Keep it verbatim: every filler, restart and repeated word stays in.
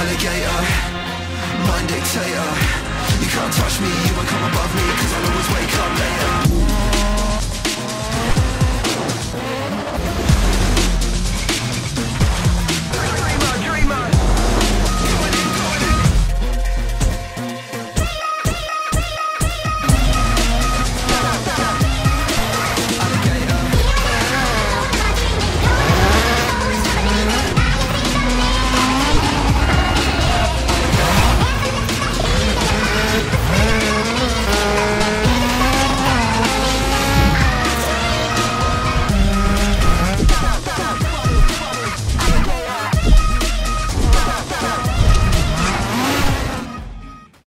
alligator, mind dictator. You can't touch me, you won't come above me, cause I'll always wake up later.